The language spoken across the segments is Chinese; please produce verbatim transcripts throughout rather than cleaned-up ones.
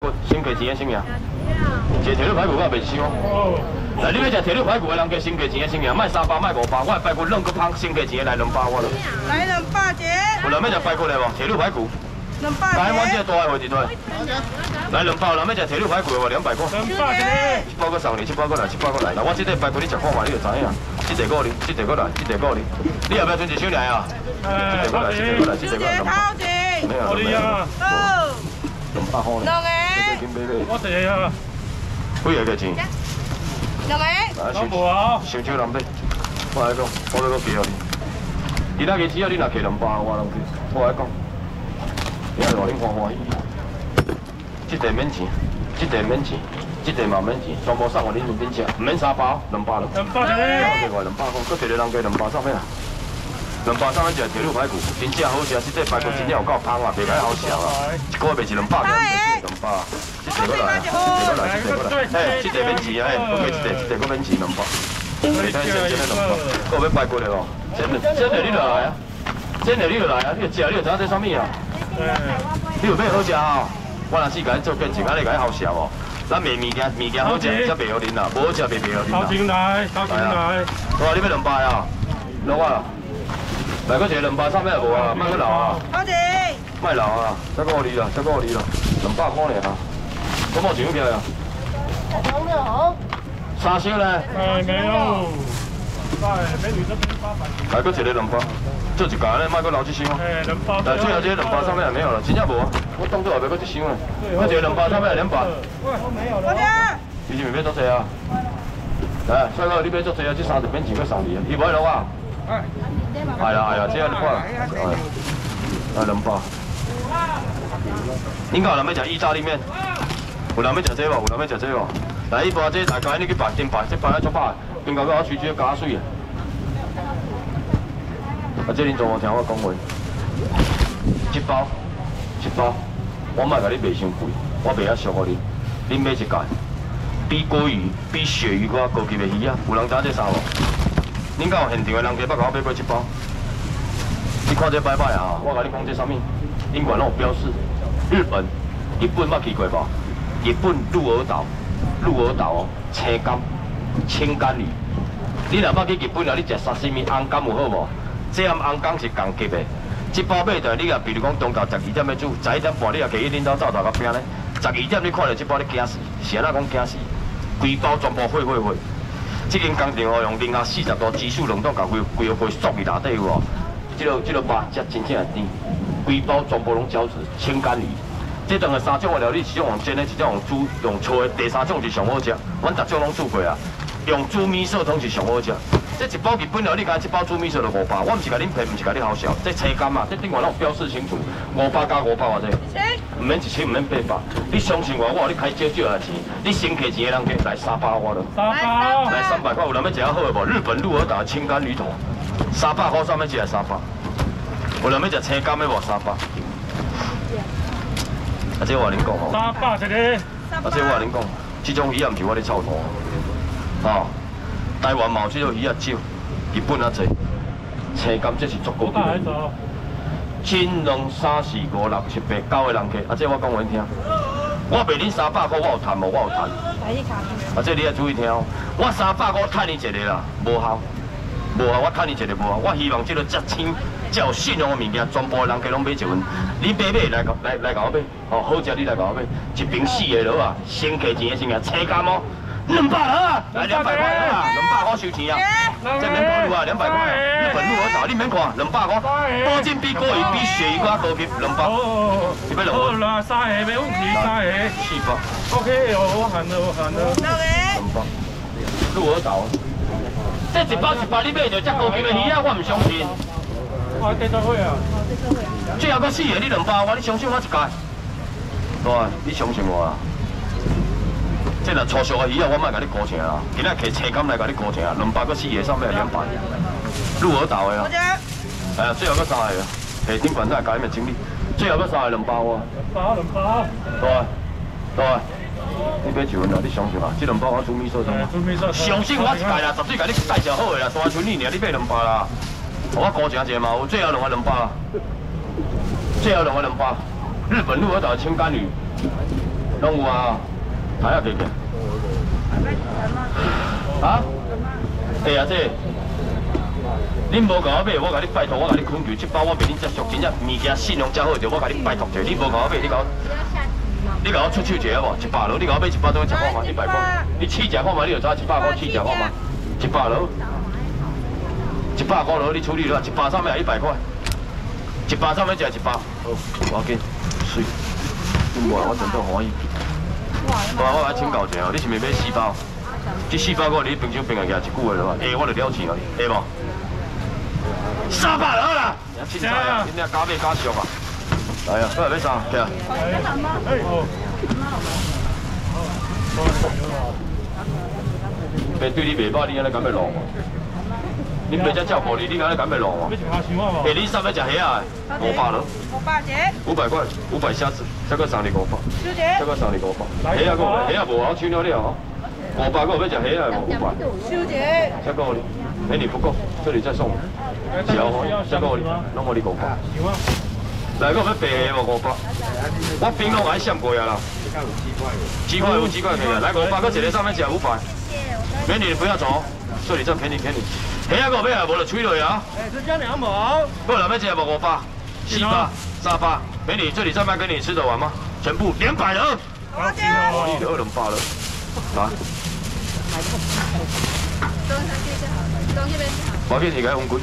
先给钱的什么？一个铁路排骨我也袂想。来，你要食铁路排骨的人加先给钱的什么？卖三百，卖五百，我的排骨冷个香，先给钱的来两百我了。 来两百姐。 有人要食排骨来无？铁路排骨。 两百姐。 台湾这个大的位置对。来两包，人要食铁路排骨的话，两百块。 两百姐。 七包个送你，七包个来，七包个来。那我这个排骨你食看嘛，你就知影。这个过来，这个过来，这个过来。你要不要准一箱来啊？这个过来，这个过来，这个过来。 超姐。 没有，没有。 哦。 两百块。 两个。 我一个啊。 几个价钱？ 两个。 老无啊。 想少人买，我来讲，我来讲叫你。其他个只要你若摕两百，我拢去。我来讲，你看偌恁欢欢喜。这个免钱，这个免钱，这个嘛免钱，全部送互恁免吃，唔免三包，两百了。 两百个。 另外两百块，搁一个人加两百送咩啊？两百送咱食铁路排骨，真正好食，这个排骨真正有够香啊，袂解好笑啊。一个月袂是两百个，两百。这个过来，这个过来，这个过来，嘿，这个免钱啊，嘿，搁加一个，一个搁免钱两百。你睇先，这个两百，搁要排骨的哦，真的，真的你就来啊，真的你就来啊，你就食，你就知影这啥物啊？你有咩好食啊？我若是甲你做见证，安尼甲你好笑哦。咱卖物件，物件好食才卖互恁啦，无好食袂卖互恁啦。 头前来，头前来。 哇，你要两百啊？落啊！来，搁一个两百，啥物也无啊？莫搁留啊！ 好姐。 莫留啊！再搁互你啦，再搁互你啦，两百块尔啊！我冇钱票呀。 好了好。 三箱呢？ 哎，没有。来，美女这边八百。 来，搁一个两百，做一家呢，莫搁留一箱。 哎，两百。 来，最后这个两百上面也没有了，真正无啊！我当作后边搁一箱呢，搁一个两百上面两百。 没有了。好姐。 你是咪要做济啊？来，帅哥，你要做济啊？这三十免钱搁送你啊！伊无落啊？哎。系啦系啦，这样快啦。来两百。恁家有人要食意大利面？有人要食这无？有人要食这无？来，一包这大家你去摆，先摆，这摆来做摆，边个搁我吹吹加水啊？啊，这恁做我听我讲话。一包，一包，我莫甲你卖伤贵，我卖遐俗互恁。恁买一盖，比鲑鱼、比鳕鱼搁高级的鱼啊！有人知这啥无？恁敢有现场的人家捌甲我买过一包？你看这摆摆啊！我甲你讲这啥物？因管拢有标示。日本，日本捌去过无？日本鹿儿岛，鹿儿岛哦，青柑、青柑鱼。你若捌去日本啊，你食沙西米红柑有好无？这和红柑是同级的。这包买的，你啊，比如讲中昼十二点要煮，十一点半你啊，加去恁兜走大到边咧？十二点你看到这包你惊死，是安怎讲惊死？规包全部毁毁毁！这间工厂哦，用零下四十度指数冷冻，甲规规个杯缩伫内底有无？这个这个肉才真正会甜，规包全部拢胶质青柑鱼。这两个三种的料理，一种用煎的，一种用煮用炒的，第三种是上好食。阮逐种拢煮过啊，用煮米色通是上好食。这一包日本料理，加一包煮米色就五百，我毋是甲恁骗，毋是甲你好笑。这青柑啊，这顶外拢有标示清楚，五百加五百偌济，毋免一千，毋免八百。你相信我，我互你开少少的钱，你先摕钱的人加来三百我了。 三百。 来三百块，有人要食好的无？日本鹿儿岛青柑鱼头，三百块上面只来三百。有人要食青柑的无？三百。啊，这我甲恁讲吼。 三百一个。 啊，这我甲恁讲，这种鱼也毋是我咧操作，吼。台湾嘛有这种鱼也少，日本啊济，青柑这是足够的。一、两、三、四、五、六、七、八、九个人客，啊，这我讲互恁听。我卖恁三百块，我有赚无？我有赚。啊，这你要注意听哦。我三百块赚你一个啦，无效，无效，我赚你一个无效。我希望这个遮清、遮有信用的物件，全部人客拢买一份。你买买来来来甲我买，哦，好食你来甲我买，一瓶四个落啊，先客钱的先啊，青柑哦。两百啊！来两百块啊！两百块收钱啊！这免考虑啊，两百块啊！日本鹿儿岛你免看，两百块，保证比鲑鱼、比鳕鱼搁高级，两百。你要两好啦，三个没问题，三个。 四百。 OK，我喊了，我喊了。 两个。 两百。鹿儿岛。这一包一包你买着遮高级的鱼啊，我唔相信。 我记做伙啊。 最后搁四个你两百，我你相信我一届？对，你相信我啊！这若粗俗的鱼啊，我莫甲你高钱啊！今仔摕青柑来甲你高钱啊，两百个四个上面两百，鹿儿岛的啊。哎呀，最后个三个，摕顶管再加伊咪整理，最后个三个两包啊。 两包两包。 对，对，你买一份啦，你相信啊？这两包我煮米色汤。 煮米色汤。 相信我一届啦，绝对甲你介绍好的啦，单纯你尔，你买两包啦。我高钱一个嘛，有最后两个两包，最后两个两包，日本鹿儿岛的青柑鱼。 拢有啊，睇下佢嘅。啊？对啊，这恁无甲我买，我甲你拜托，我甲你恳求，这包我袂恁接受，真正物件信用真好，就我甲你拜托者，你无甲我买，你甲我，你甲我出手一下无？一百罗，你甲我买一百多，食看嘛，一百块，你试食看嘛，你就知一百块试食看嘛，一百罗，一百块罗，你处理了，一百上面也一百块，一百上面食一百，好，我要紧，水，你无我真都欢喜。我我来请教一下，你是咪买四包？ 这四百块你冰箱冰下一久的了，下我就了钱了，下无？三百了啦！凊彩啊，今天加买加俗啊！来啊，过来要啥？起来。哎好。别对你袂歹，你安尼敢要弄？你别只照顾你，你敢要敢要弄？哎，你三要食虾啊？五百了。 五百姐。 五百块，五百虾子，再个三二五百。 小姐。 再个三二五百。虾啊个，虾啊无好抢了了。 五百个要食虾啊，五百。 小姐。 再给我你，哎你不够，这里再送。小花，再给我你，弄我你五百。来个要白虾无五百。我冰拢爱闪过啊啦。鸡块有鸡块可以啊，来五百，搁一个上面食五百。美女不要走，这里再便宜便宜。虾个要啊，无就吹落啊。 哎，这加两毛。 过来要食无五百，四百、三百。美女这里再卖给你吃得完吗？全部两百了。 好姐。 哦，你就二两百了，来。 我给你个红龟，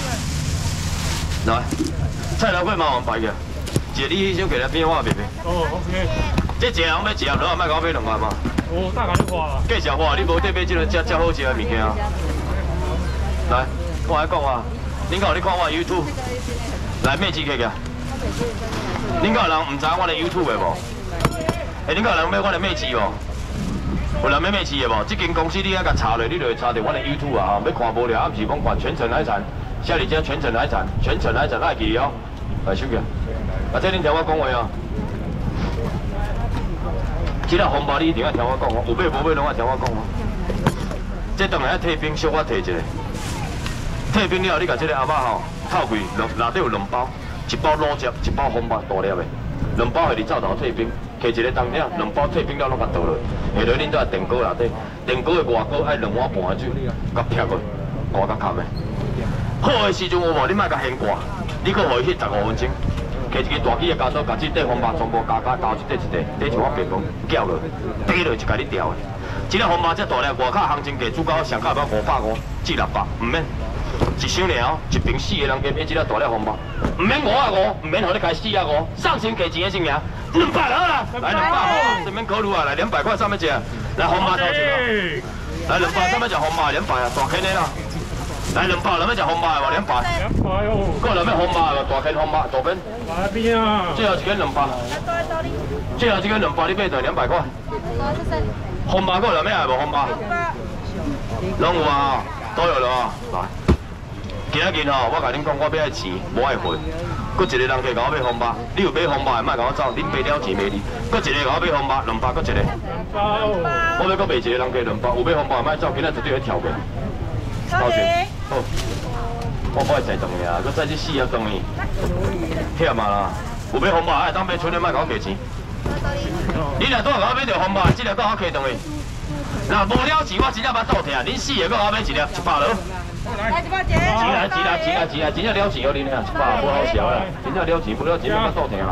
来，菜头粿麻烦摆个，一个你先给他变化别别。 哦 ，OK。 这一个人要食，两卖甲我买两万嘛。 哦，大概你花啦。 计小花，你无得买这个遮遮好食的物件啊。来，我来讲啊，恁讲你看我 YouTube， 来咩字客个？恁讲有人唔知我的 YouTube 的无？哎，恁讲有人买我的咩字无？ 有人要咩事的无？这间公司你啊甲查落，你就会查到我的 YouTube 啊，要看无了，啊，不是讲看全程海产，写里只全程海产，全程海产爱记哦，来收起。啊，这恁听我讲话啊，这个红包你一定要听我讲哦，有买无买拢要听我讲哦。这当然要退冰，小可退一个。退冰了，你甲这个阿妈吼套柜，内内底有两包，一包卤汁，一包红包大粒的，两包系你灶头退冰。 摕一个当领，两包退冰了拢甲倒落，下落恁在电锅内底，电锅的外锅爱两碗半的水，甲撇落，挂甲盖的。好的时阵有无？你莫甲掀挂，你搁互伊翕十五分钟，摕一个大起的家刀，甲这块红包全部加加加一块一块，底像我平讲搅落，底落就甲你调的。这个红包这大粒，外口行情价主高上卡要五百五至六百，唔免。 一箱尔，一瓶四个人加买这个大粒红包，唔免五啊五，唔免互你开四啊五，上前给钱的先赢，两百了啦，来两百好，这边考虑啊，来两百块上面吃，来红包头前啊，来两百上面吃红包两百啊，大坑的啦，来两百上面吃红包的无两百， 两百哦， 过来要红包的大坑红包，左边， 哪边啊？ 最后一根两百，最后一根两百你买到两百块，红包过来咩啊？无红包，拢有啊，都有了啊，来。 今仔日吼，我甲恁讲，我要爱钱，无爱货。搁一个人客甲我买红包，你有买红包的，莫甲我走，恁买了钱买你。搁一个甲我买红包，两百搁一个。我要搁卖一个人客两包，有买红包莫走，今仔绝对会跳过。好钱，好。我不爱再动去啊，搁再去四啊动去。忝啊啦，有买红包爱当买剩的，莫甲我给钱。你若拄甲我买着红包，这个搁我客动去。若无了钱，我真正捌倒疼。恁四个搁我买一粒，一百了。 来一包姐， 钱来钱来钱来钱来，真正了钱哦，恁啊，一百不好笑啦，真正了钱不了钱，要倒腾啦。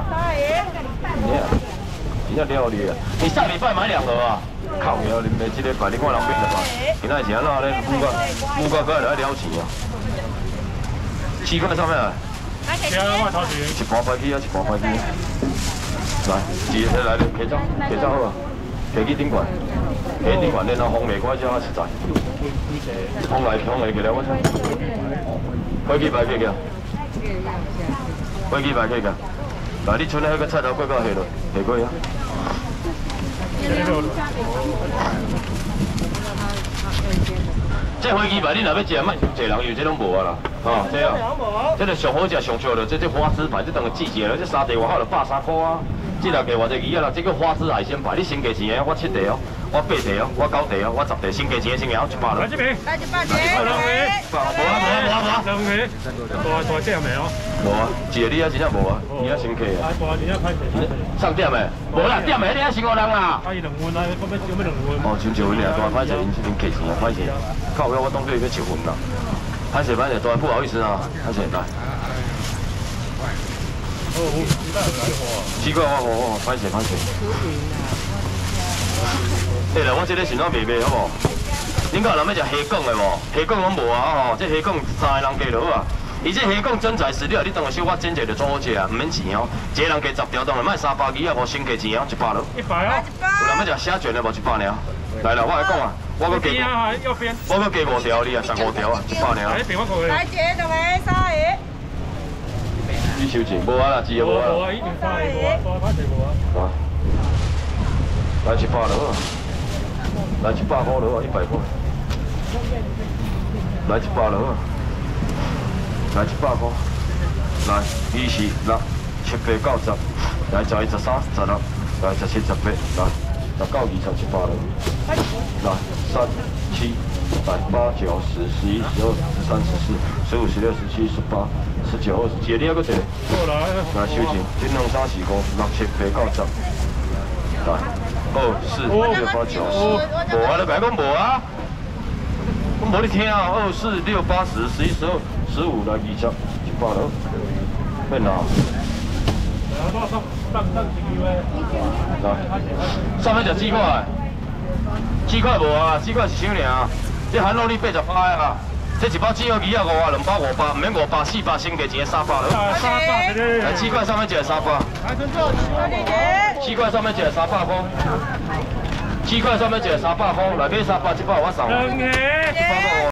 真正了你啊！你上礼拜买两盒啊？靠腰，你买这个摆，你看人买的吧？今仔是安怎咧？五个五个个来了钱啊！七块上面啊？ 两块头钱。 一盘白起啊，一盘白起。来，一个来咧，摕走，摕走好啊，摕去顶管，摕顶管，然后烘袂乖才较实在。 烘来烘来，过来我睇。飞机牌去个，飞机牌去个。嗱，你剩的迄个菜头粿到下落，下过啊。这飞机牌你若要食，莫一人有，这拢无啊啦。哦，这啊，这个上好食上俗了，这这花枝牌，这当个季节了，这三地外口就百三块啊，一这六个偌济鱼啊啦，这个花枝海鲜排，你先加钱的，我七块哦，我八块哦，我九块哦，我十块，先加钱的先后一百了。 来这边， 来一百姐， 两个， 无啊无啊无啊无啊， 两个，大大只没有？ 无啊，一个你啊真正无啊，你啊先客啊。 啊，大只要看钱。 上点的，无啦，点的你啊先我人啦。 啊，伊两碗啊，我要有要两碗。 哦，像一份尔，大歹势，因这边客钱啊，歹势。靠我我当做伊要一份啦。歹势歹势，大不好意思啊，歹势大。 哦，鸡蛋来货。 奇怪，我我我，歹势歹势。对啦，我这个是怎卖卖好无？恁讲有人要食虾讲的无？虾讲拢无啊吼，这虾讲三个人加就好啊。伊这虾讲真材实料，你当个小可煎一个就做好食啊，唔免钱哦。一个人加十条，当然卖三百二啊，无先加钱哦，一百咯。 一百啊。 有人要食虾卷的无？一百尔。来啦，我来讲啊，我搁加， 右边。 我搁加五条，你啊十五条啊，一百尔。 来边我过去。 来姐，两个三个。 你收钱，无啊啦，钱无啊。 无啊，已经发的无啊，发发钱无啊。 来，来一百了，来一百块了，一百块。来一百了，来一百块。来，二四六七八九十，来十一十三十六，来十七十八，来十九二十一百了。来三七来八九十十一十二十三十四十五十六十七十八十九二十，一个你还搁一个。 过来。 来收钱，一两三四五六七八九十。来，二四六八九十，无啊，你白讲无啊？我无你听啊，二四六八十十一十二十五来二十一百了，变哪？ 来，多少？上上几位？ 来，上面就几块，几块无啊？几块是啥尔？这含肉你八十块啊！这一包鸡肉鱼啊五啊，两包五百，唔免五百四百，先加钱三百了。 三百的。 来，七块上面一个三百。 来，真做。 七块上面一个三百块。七块上面一个三百块，内面三百，一百我送。 两个。 一百块。